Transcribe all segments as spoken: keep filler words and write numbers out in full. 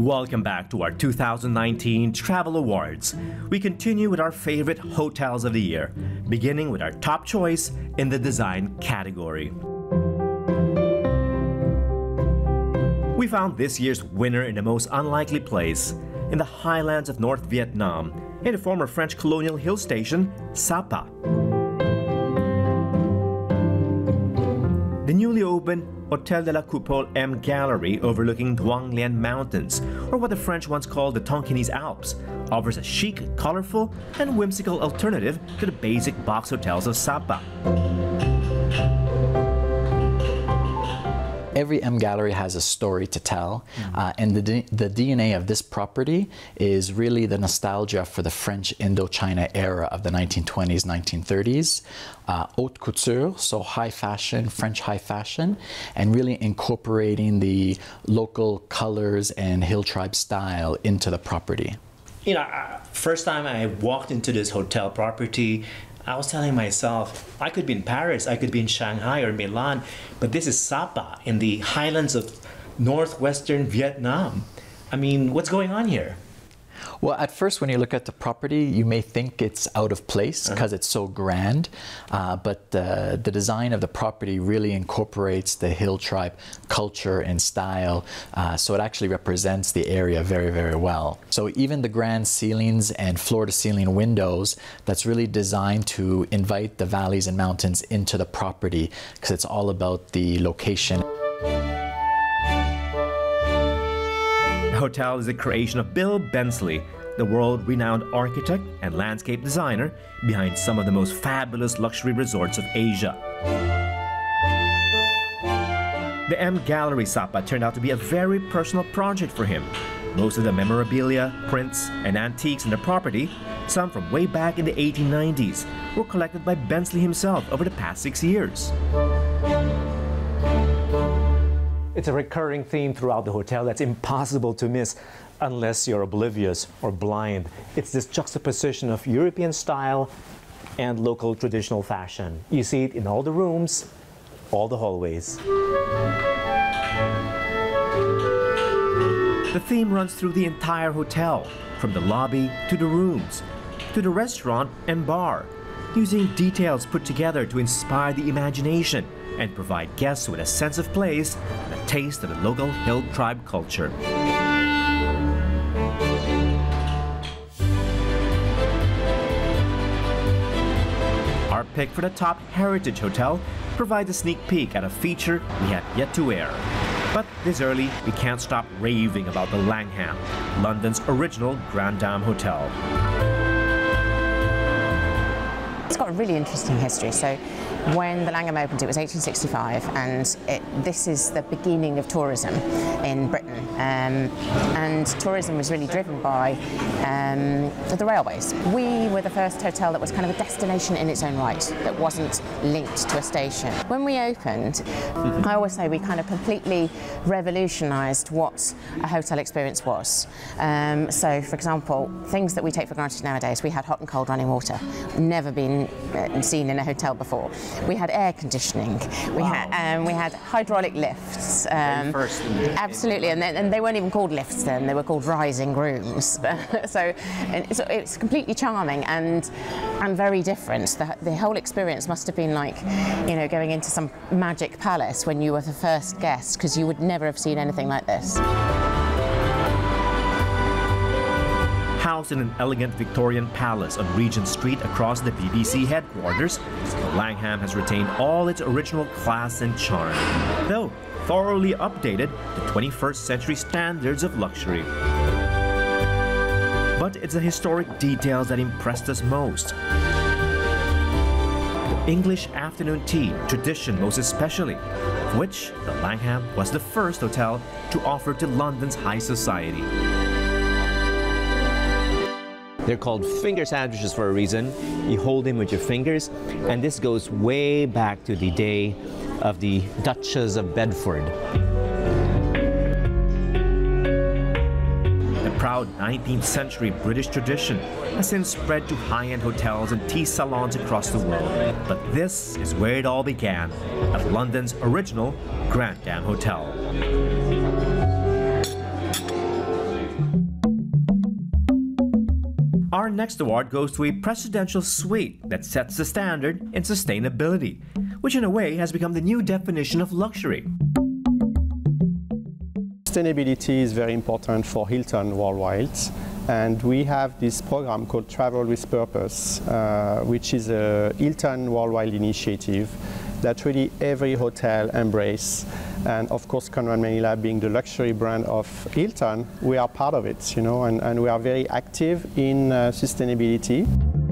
Welcome back to our two thousand nineteen Travel Awards. We continue with our favorite hotels of the year, beginning with our top choice in the design category. We found this year's winner in the most unlikely place, in the highlands of North Vietnam, in the former French colonial hill station, Sapa. The newly opened Hôtel de la Coupole M Gallery, overlooking Duong Lien Mountains, or what the French once called the Tonkinese Alps, offers a chic, colorful, and whimsical alternative to the basic box hotels of Sapa. Every M Gallery has a story to tell, uh, and the, D the D N A of this property is really the nostalgia for the French Indochina era of the nineteen twenties, nineteen thirties. Uh, haute couture, so high fashion, French high fashion, and really incorporating the local colors and hill tribe style into the property. You know, first time I walked into this hotel property, I was telling myself, I could be in Paris, I could be in Shanghai or Milan, but this is Sapa in the highlands of northwestern Vietnam. I mean, what's going on here? Well, at first, when you look at the property, you may think it's out of place because uh-huh. it's so grand, uh, but uh, the design of the property really incorporates the hill tribe culture and style, uh, so it actually represents the area very, very well. So even the grand ceilings and floor-to-ceiling windows, that's really designed to invite the valleys and mountains into the property because it's all about the location. The hotel is a creation of Bill Bensley, the world-renowned architect and landscape designer behind some of the most fabulous luxury resorts of Asia. The M Gallery Sapa turned out to be a very personal project for him. Most of the memorabilia, prints, and antiques in the property, some from way back in the eighteen nineties, were collected by Bensley himself over the past six years. It's a recurring theme throughout the hotel that's impossible to miss unless you're oblivious or blind. It's this juxtaposition of European style and local traditional fashion. You see it in all the rooms, all the hallways. The theme runs through the entire hotel, from the lobby to the rooms, to the restaurant and bar, using details put together to inspire the imagination and provide guests with a sense of place and a taste of the local hill tribe culture. Our pick for the top heritage hotel provides a sneak peek at a feature we have yet to air. But this early, we can't stop raving about the Langham, London's original Grand Dame Hotel. It's got a really interesting history. So when the Langham opened, it was eighteen sixty-five, and it, this is the beginning of tourism in Britain. Um, and tourism was really driven by um, the railways. We were the first hotel that was kind of a destination in its own right, that wasn't linked to a station. When we opened, I always say we kind of completely revolutionised what a hotel experience was. Um, so, for example, things that we take for granted nowadays, we had hot and cold running water, never been uh, seen in a hotel before. We had air conditioning. We wow. had um, we had hydraulic lifts. Um, first absolutely, and, then, and they weren't even called lifts then. They were called rising rooms. so, and so it's completely charming and and very different. The, the whole experience must have been like, you know, going into some magic palace when you were the first guest, because you would never have seen anything like this. Housed in an elegant Victorian palace on Regent Street across the B B C headquarters, the Langham has retained all its original class and charm, though thoroughly updated to twenty-first century standards of luxury. But it's the historic details that impressed us most. The English afternoon tea tradition most especially, of which the Langham was the first hotel to offer to London's high society. They're called finger sandwiches for a reason. You hold them with your fingers, and this goes way back to the day of the Duchess of Bedford. The proud nineteenth century British tradition has since spread to high-end hotels and tea salons across the world. But this is where it all began, at London's original Grand Dame Hotel. Our next award goes to a presidential suite that sets the standard in sustainability, which in a way has become the new definition of luxury. Sustainability is very important for Hilton worldwide, and we have this program called Travel with Purpose, uh, which is a Hilton worldwide initiative that really every hotel embrace. And of course, Conrad Manila being the luxury brand of Hilton, we are part of it, you know, and, and we are very active in uh, sustainability.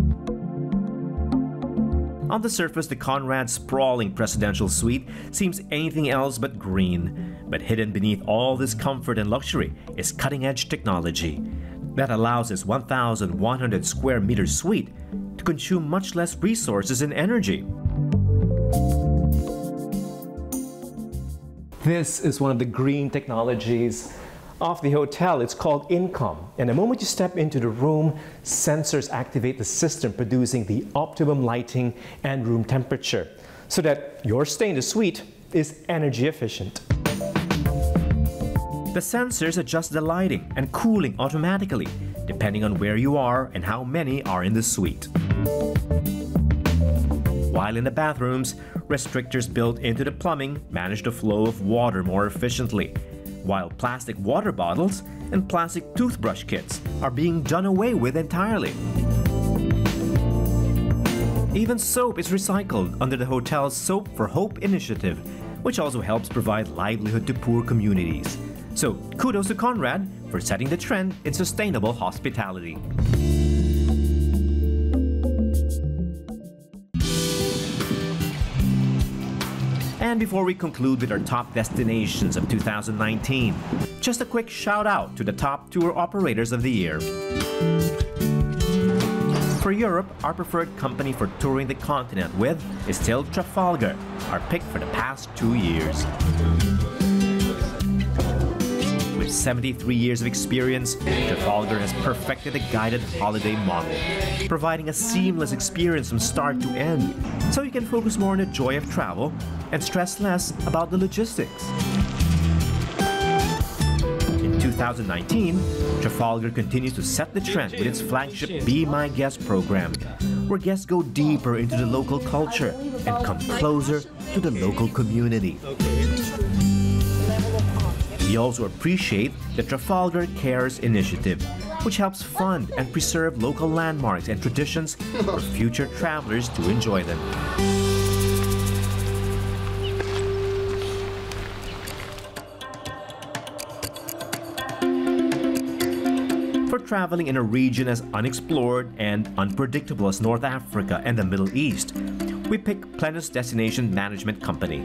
On the surface, the Conrad sprawling presidential suite seems anything else but green. But hidden beneath all this comfort and luxury is cutting-edge technology that allows this one thousand one hundred square meter suite to consume much less resources and energy. This is one of the green technologies of the hotel. It's called Income. And the moment you step into the room, sensors activate the system producing the optimum lighting and room temperature so that your stay in the suite is energy efficient. The sensors adjust the lighting and cooling automatically, depending on where you are and how many are in the suite. While in the bathrooms, restrictors built into the plumbing manage the flow of water more efficiently, while plastic water bottles and plastic toothbrush kits are being done away with entirely. Even soap is recycled under the hotel's Soap for Hope initiative, which also helps provide livelihood to poor communities. So kudos to Conrad for setting the trend in sustainable hospitality. And before we conclude with our top destinations of two thousand nineteen, just a quick shout out to the top tour operators of the year. For Europe, our preferred company for touring the continent with is still Trafalgar, our pick for the past two years. With seventy-three years of experience, Trafalgar has perfected a guided holiday model, providing a seamless experience from start to end, so you can focus more on the joy of travel and stress less about the logistics. In two thousand nineteen, Trafalgar continues to set the trend with its flagship Be My Guest program, where guests go deeper into the local culture and come closer to the local community. We also appreciate the Trafalgar Cares initiative, which helps fund and preserve local landmarks and traditions for future travelers to enjoy them. For traveling in a region as unexplored and unpredictable as North Africa and the Middle East, we pick Plenus Destination Management Company.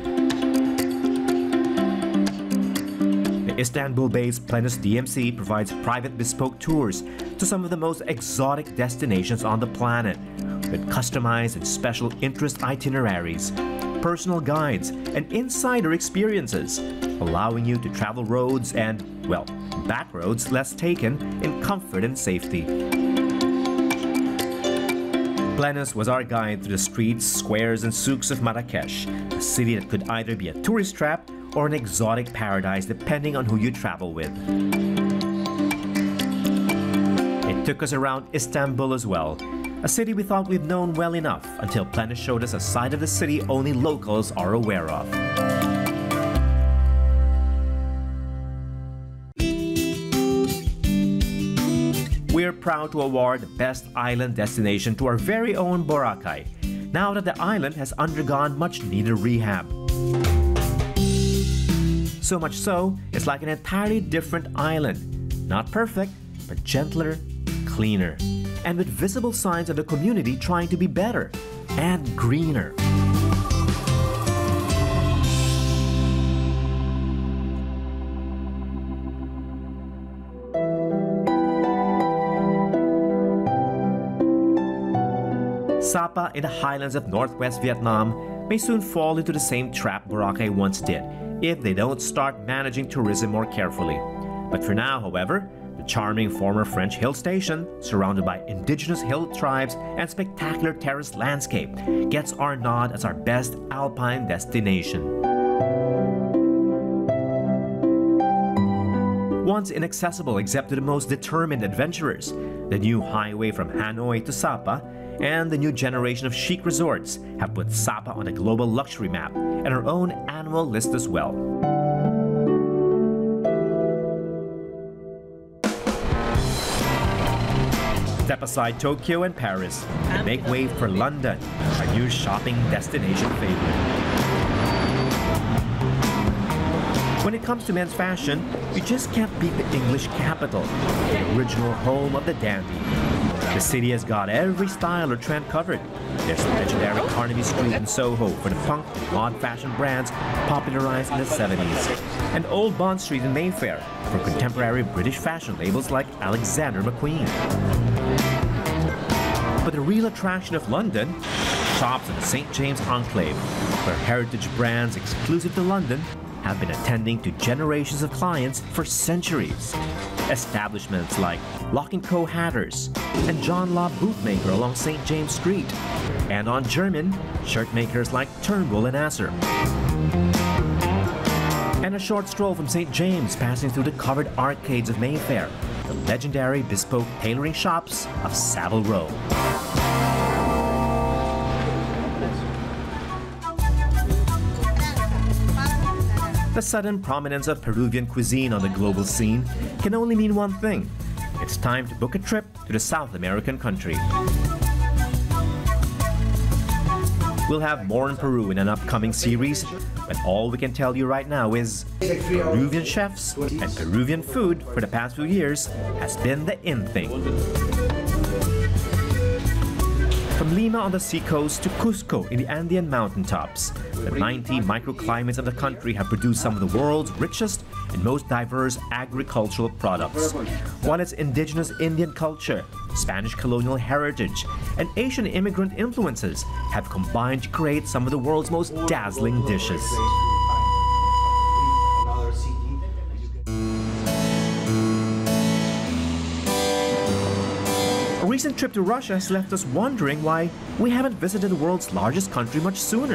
Istanbul-based Plenus D M C provides private bespoke tours to some of the most exotic destinations on the planet, with customized and special interest itineraries, personal guides, and insider experiences, allowing you to travel roads and, well, back roads less taken in comfort and safety. Plenus was our guide through the streets, squares, and souks of Marrakesh, a city that could either be a tourist trap or an exotic paradise depending on who you travel with. It took us around Istanbul as well, a city we thought we'd known well enough until Plenus showed us a side of the city only locals are aware of. We're proud to award the Best Island Destination to our very own Boracay, now that the island has undergone much needed rehab. So much so, it's like an entirely different island. Not perfect, but gentler, cleaner, and with visible signs of the community trying to be better and greener. Sapa in the highlands of northwest Vietnam may soon fall into the same trap Boracay once did, if they don't start managing tourism more carefully. But for now, however, the charming former French hill station, surrounded by indigenous hill tribes and spectacular terraced landscape, gets our nod as our best alpine destination. once inaccessible except to the most determined adventurers, the new highway from Hanoi to Sapa and the new generation of chic resorts have put Sapa on a global luxury map and our own annual list as well. Step aside Tokyo and Paris and make way for London, our new shopping destination favorite. When it comes to men's fashion, you just can't beat the English capital, the original home of the dandy. The city has got every style or trend covered. There's the legendary Carnaby Street in Soho for the punk and mod fashion brands popularized in the seventies, and Old Bond Street in Mayfair for contemporary British fashion labels like Alexander McQueen. But the real attraction of London shops at the Saint James Enclave, where heritage brands exclusive to London have been attending to generations of clients for centuries. Establishments like Lock and Co Hatters and John Law Bootmaker along Saint James Street, and on German, shirt makers like Turnbull and Asser. And a short stroll from Saint James passing through the covered arcades of Mayfair, the legendary bespoke tailoring shops of Savile Row. The sudden prominence of Peruvian cuisine on the global scene can only mean one thing. It's time to book a trip to the South American country. We'll have more in Peru in an upcoming series, but all we can tell you right now is Peruvian chefs and Peruvian food for the past few years has been the in thing. From Lima on the seacoast to Cusco in the Andean mountaintops, the ninety microclimates of the country have produced some of the world's richest and most diverse agricultural products. While its indigenous Indian culture, Spanish colonial heritage, and Asian immigrant influences have combined to create some of the world's most dazzling dishes. A recent trip to Russia has left us wondering why we haven't visited the world's largest country much sooner.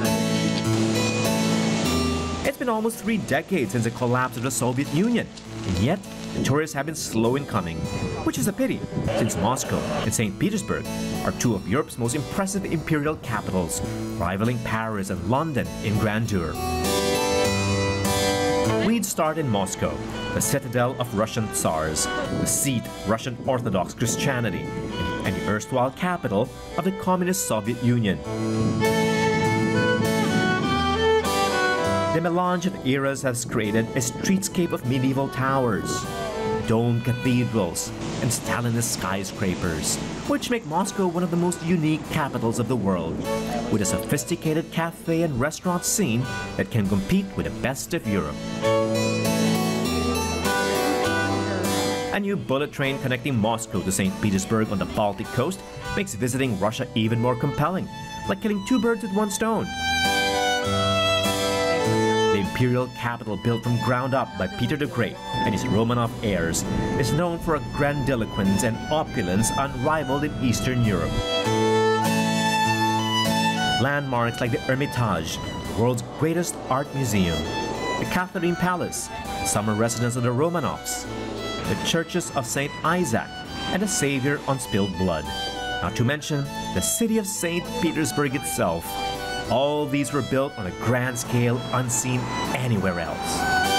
It's been almost three decades since the collapse of the Soviet Union, and yet the tourists have been slow in coming, which is a pity, since Moscow and Saint Petersburg are two of Europe's most impressive imperial capitals, rivaling Paris and London in grandeur. We'd start in Moscow, the citadel of Russian Tsars, the seat of Russian Orthodox Christianity, and the erstwhile capital of the Communist Soviet Union. The melange of eras has created a streetscape of medieval towers, domed cathedrals, and Stalinist skyscrapers, which make Moscow one of the most unique capitals of the world, with a sophisticated cafe and restaurant scene that can compete with the best of Europe. A new bullet train connecting Moscow to Saint Petersburg on the Baltic coast makes visiting Russia even more compelling, like killing two birds with one stone. The imperial capital, built from ground up by Peter the Great and his Romanov heirs, is known for a grandiloquence and opulence unrivaled in Eastern Europe. Landmarks like the Hermitage, the world's greatest art museum, the Catherine Palace, summer residence of the Romanovs, the churches of Saint Isaac, and the Savior on Spilled Blood. Not to mention the city of Saint Petersburg itself. All these were built on a grand scale unseen anywhere else.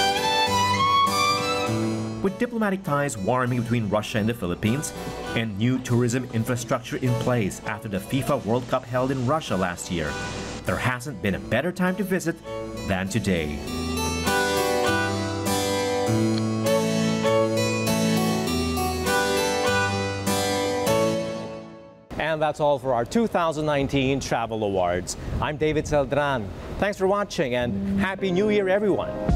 With diplomatic ties warming between Russia and the Philippines, and new tourism infrastructure in place after the FIFA World Cup held in Russia last year, there hasn't been a better time to visit than today. And that's all for our two thousand nineteen Travel Awards. I'm David Celdran. Thanks for watching and Happy New Year, everyone.